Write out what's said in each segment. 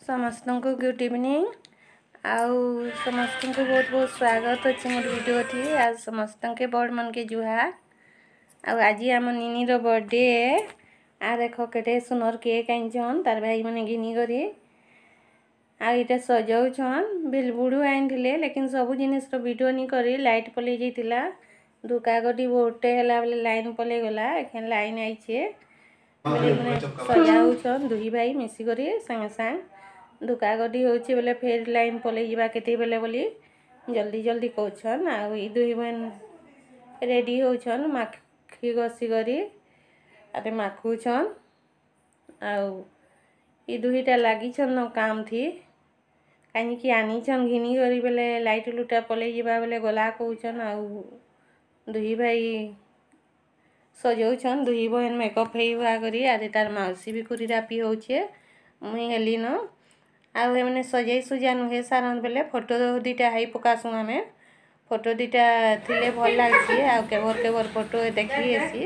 समस्त को good evening आउ समस्त को बहुत बहुत स्वागत अच्छे मोर वीडियो थी। आज समस्त के बड़ मन के जुहार। आज आम निनी रो बर्थडे है। आ देख केटे सुनर केक आनछन तार भाई मैंने घिनी करी आईटा सजाउछन बिलबुड़ू आनी लेकिन सब जिनिस वीडियो नहीं करी लाइट पलि जाइतिला धुका गटी बहुटे है बोले लाइन पलि गला एखन लाइन आइछे सजाउछन दुई भाई मिसिक संगे संग धुका गटी होची बोले फिर लाइन पलि जावा केते बेले बोली जल्दी जल्दी कहछन आ दुई बहन रेडी होछन माखी गसी करी आते माखुछन आउ दुईटा लागिछन न काम थी कहीं आनीछन घिनी करी बेले लाइट लुटा पलि जावा बेले गला कहछन आउ दुई भाई सजाउछन दुई बहन मेकअप हुआ करी आदि तार मौसी भी खुरीरापी होछे मुई हेली न आउ एमने सजाई सुजा नुहे सारन बेले फोटो दुईटा हाई पकासु आमे फोटो दुईटा थिले भल लागसी आउ केबर फोटो देखी आसी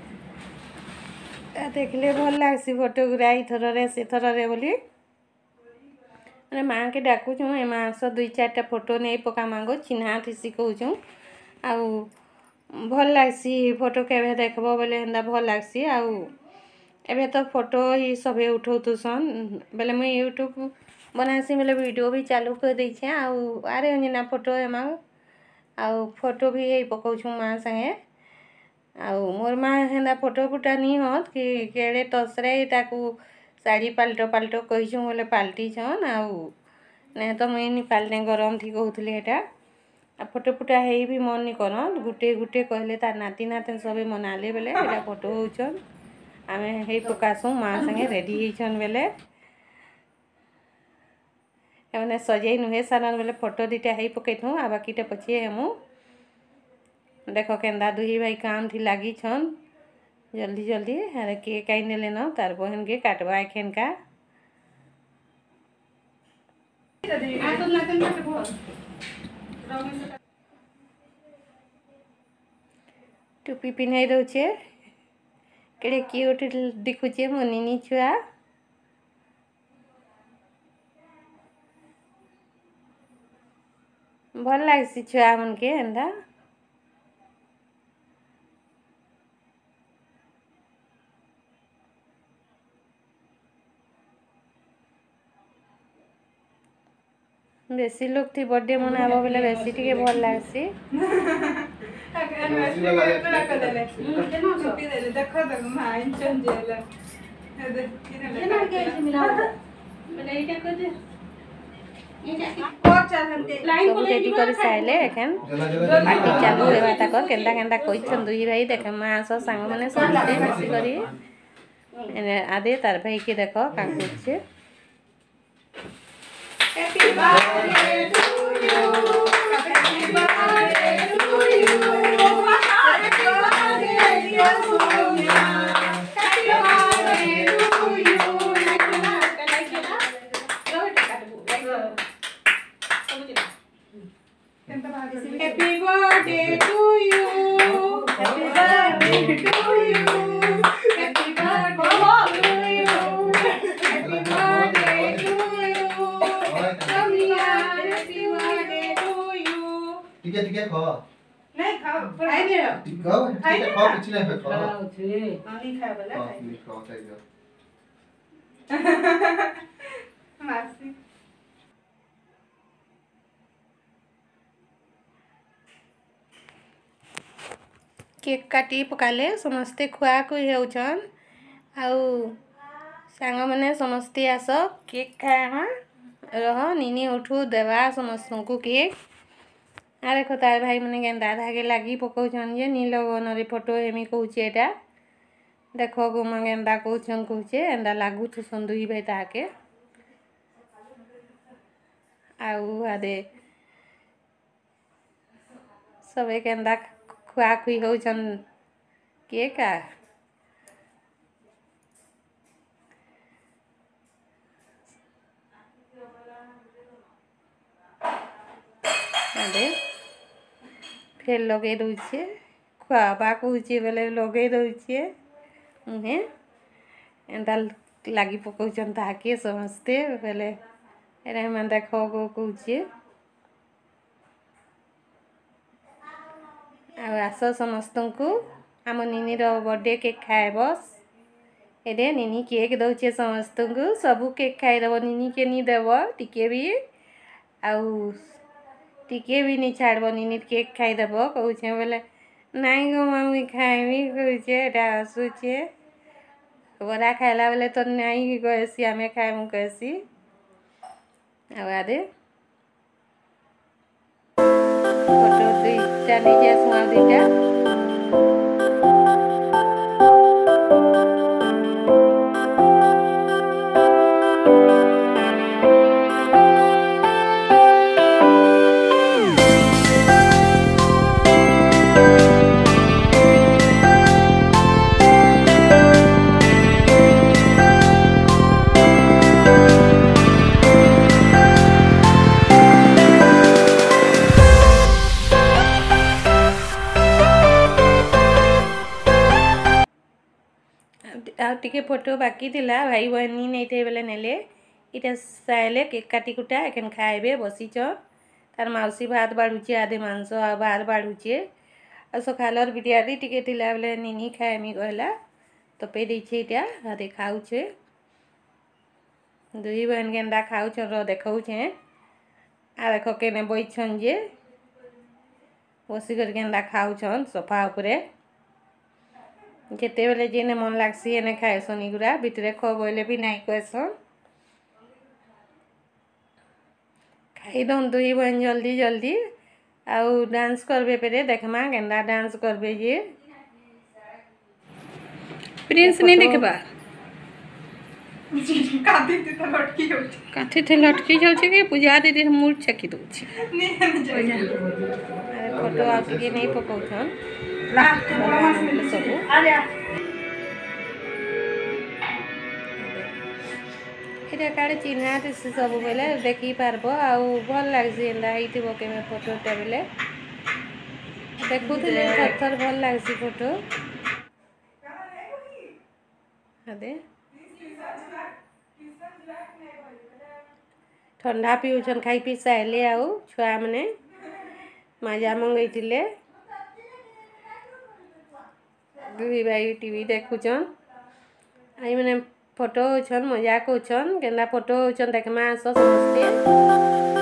देखले भल लागसी फोटो गुरा इथरे से थरे बोली माने माँ के डाकुछु ए मास दुई चारटा फोटो नहीं पका मांगो चिन्हा थी कहूँ आउ भल लागसी फोटो केबे देखबो बोले हंदा भल लागसी आउ एबे तो फोटो ही सबे उठौतुसन बेले मुई यूट्यूब बनासी बेले वीडियो भी चालू कर दै छे आउ आरे अंजना फोटो एमा आउ फोटो भी यही पकाउछु माँ संगे आउ मोर माँ हंदा फोटो फुटा नहीं होत कि केड़े तसरे ताकू साड़ी पाल्टो पाल्टो कहिछु बोले पाल्टी छन आउ नहीं तो मुई नहीं पाल्टे गरम थी कहूतली एटा आ फोटो फुटा है भी मन नहीं करन गुटे गुटे कहले तार नाती नातिन सबे मनाले बेले एटा फोटो होछन आमे हे पकासु माँ संगे रेडी होछन बेले एमने सजाई नुहे सारन बेले फोटो दीटा हे पकेथु आ बाकीटा पछे हेमु देखो केंदा दुही भाई काम थी लागी छन जल्दी जल्दी अरे केक आई नेले न तार बहन के काटवा एखन का टोपी पिन्हाई दौचे केड़े क्यूट दिखुचे मो निनी छुआ भल लागसी छुआ मन के एंदा बेसी लोग थी बर्थडे मनाबो बेले बेसी टिके भल लागसी सब रेडी कर साइले एखन पार्टी चालू हेबा तक केंदा केंदा कइछन दुई भाई देख माँ सो संग माने समस्ते मिसी करी एने आदे तार भाई के देखो का करछे Happy birthday to you. Happy birthday to you. Happy birthday dear Sonia. Happy birthday to you. Happy birthday to you. Happy birthday to you. Happy birthday to you. Happy birthday to you. ठीक है खा नहीं खाओ खाई दे ठीक है खा कुछ नहीं खाओ खाओ छे नहीं खा बोला नहीं खाओ चाहिए मासी केक काटी पकाले समस्ते खुआ खुई होछन आउ सांग माने समस्ते आस केक खाए रह निनी उठू देवा समस्त को केक आ देखो तार भाई मैंने गेंदा धागे लगी पकाउछन जे नील रे फोटो हेमी कहूचे एटा देखो गुमा गेंदा कहूछन कहूचे एंदा लागू थुसन दुई भाई ताके आउ आदे सबे गेंदा खुआ खुई होछन केक आदे फिर लगे दौचे खुआबा कहूचे बेले लगे दौचे मुहे एंदा लगी पकाउछन ताके समस्ते बेले एरे मन देख को कहूचे आस समस्त को आम निनीर बर्थडे केक खाएबस एरे निनी केक दौचे समस्त को सबू केक खाईदेव निनी के नहीं देव टिके भी आउ टिके भी नहीं छाड़ब निनी केक खाईदेव कहूचे बोले नाई गो मम्मी खाइबी कहूचे एटा हसुचे बरा खाइला बेले तो नाई कहसी आमे खाइमु कहसी आदे फोटो दुईटा नहीं आसमा दुईटा टिके फोटो बाकी थिला भाई बहनी नहीं थे बेले नेले इटा साइले केक काटी कुटा एखन खाइबे बसीच तार मौसी भात बाढ़ुचे आधे मांस आ भात बाढ़ुचे आ सकालर बिटियादी टिके थिला बेले निनी खाएमी कहला तो पे देछे इटा आधे खाउछे दुई बहन गेंदा खाउछन रो देखौछे आ देखो केने बैठछन जे बसी कर गेंदा खाउछन सोफा उपरे जेते बेले जेने मन लागसी एने खाएसन इगुरा भितरे खो बोले भी नहीं कहसन खाई दन दुई बहन जल्दी जल्दी आउ डांस करबे पेरे देखमा गेंदा डांस करबे जे प्रिंस नहीं देखबा काठी थे लटकी जाउछे के पूजा दीदी मूड छकी दउछे अरे फोटो आ के नहीं पकाउछन एटा काड़े चिन्हा से सब बेले देखी पारब आउ भल लागसी एंदा हिथिबो केमे फोटोटा बेले देखुथिले थर थर भल लागसी फोटो अदे ठंडा पीउछन खाई पी साइले आउ छुआ मने मजा मंगैथिले दुई भाई टीवी देखुछन आई मैंने फोटो होछन मजाक होछन केंदा फोटो होछन देखमा आस समस्ते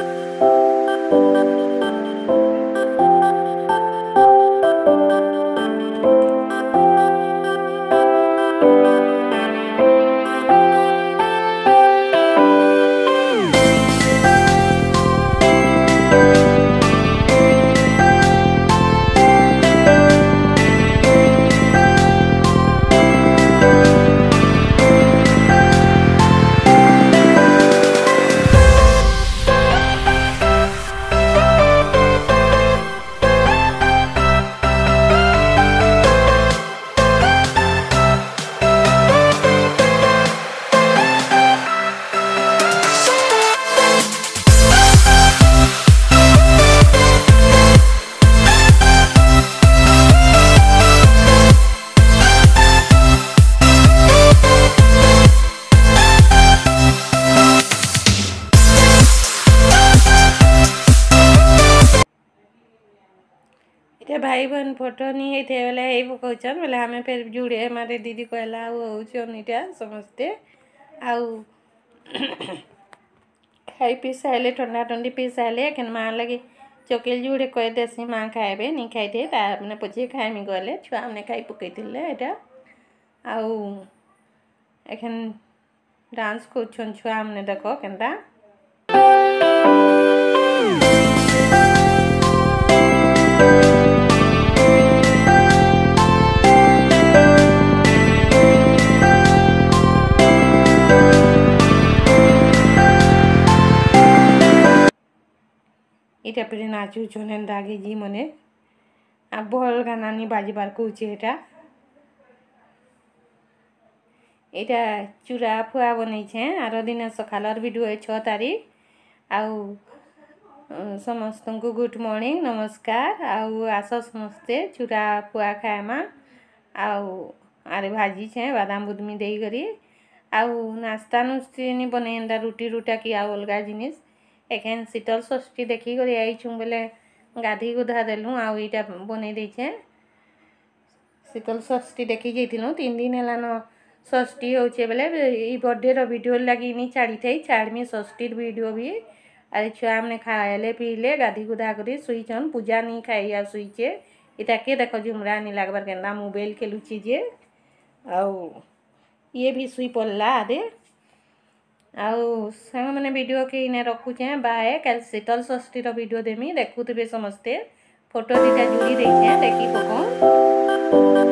इटे भाई बहन फोटो नहीं होते बेले यही पकाउछन बोले हमें फिर जुड़े हमारे दीदी कहला होउछन इटा समस्ते आउ खाई पी साइले ठंडा ठंडी पी साइले एखन माँ लगे चोकेल जुड़े कह देसी माँ खाएबे नहीं खाई मैंने पचे खाएमी गले छुआ मैंने खाई पकईले एटा आउ एखन डांस करुछन छुआ मैंने देख केनता इटा पे नाचुछन दागे जी मने आ भल गाना नहीं बाजबार कहूचे एटा एटा चूड़ा फुआ बनईछे आर दिन सकालर वीडियो 6 तारीख आउ समस्त को गुड मॉर्निंग नमस्कार आउ आस समस्ते चूड़ा फुआ खाएमा आउ आरे भाजी छे बादाम बुदमी देई करी आउ नास्ता नुस्ती बने एंदा रुटी रुटा कि आउ अलगा जिनिस एखेन शीतल षष्ठी देखी कर आईछुँ बोले गाधी गुधा देलु आउ इटा बने देछे शीतल षष्ठी देखी जाइथिलु 3 दिन हेलान षष्ठी होचे बोले ई बर्थडे रो वीडियो लगी नी छाड़ी थई छाड़मी षष्ठी वीडियो भी अरे छुआ हमने खाएले पीले गाधी गुधा करी सुईछन पूजा नहीं खाइया सुईचे इता के देखो झुमरा नहीं लागबार केंदा मोबाइल खेलुची जे आउ ये भी सुई पड़ला आदे आउ सांग मैंने वीडियो के इने रखुचे बाय कल शीतल षष्ठी रो वीडियो देमी देखुथिबे समस्ते फोटो दिटा जोड़ी देछे देखी पको